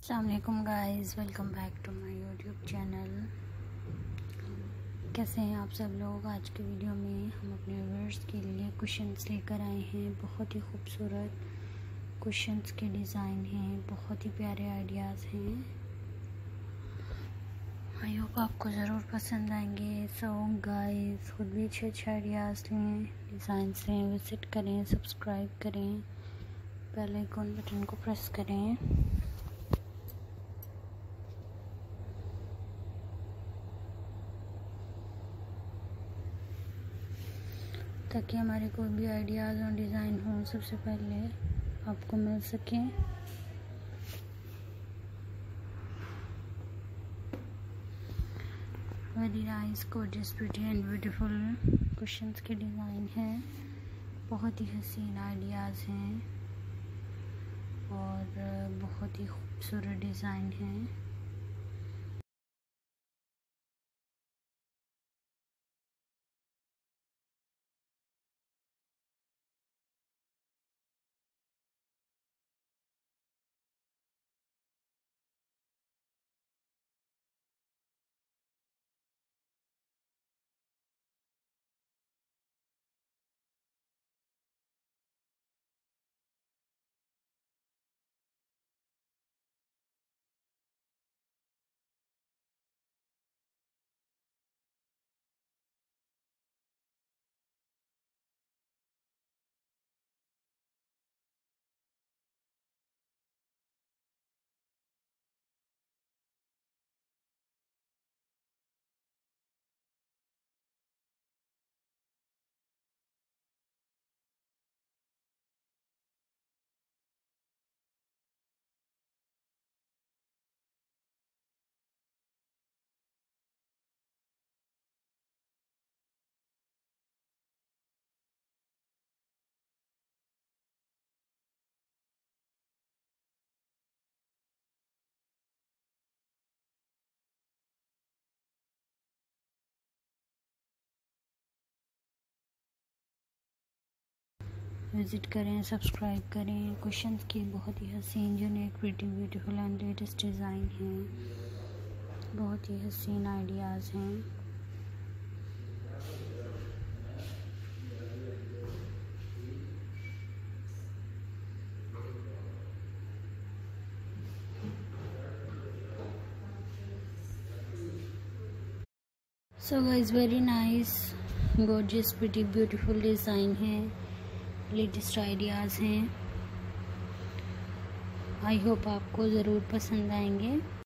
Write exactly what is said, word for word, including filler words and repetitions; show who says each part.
Speaker 1: अस्सलाम वालेकुम guys, welcome back to my YouTube channel. कैसे हैं आप सब लोग। आज के वीडियो में हम अपने व्यूअर्स के लिए कुशन्स लेकर आए हैं। बहुत ही खूबसूरत कुशन्स के डिज़ाइन हैं, बहुत ही प्यारे आइडियाज़ हैं। आई होप आपको ज़रूर पसंद आएंगे। सो गाइस, खुद भी अच्छे अच्छे आइडियाज़ लें, डिज़ाइन लें, विज़िट करें, सब्सक्राइब करें, बेल आइकन बटन को प्रेस करें ताकि हमारे कोई भी आइडियाज़ और डिज़ाइन हो सबसे पहले आपको मिल सकें। Very nice, gorgeous, pretty and beautiful cushions के डिज़ाइन हैं। बहुत ही हसीन आइडियाज़ हैं और बहुत ही खूबसूरत डिज़ाइन हैं। विज़िट करें, सब्सक्राइब करें। कुशन्स की बहुत ही हसीन, unique, pretty, beautiful and latest design हैं। बहुत ही हसीन आइडियाज़ हैं। So guys, very nice, gorgeous, pretty, beautiful design है, लेटेस्ट आइडियाज़ हैं। आई होप आपको ज़रूर पसंद आएंगे।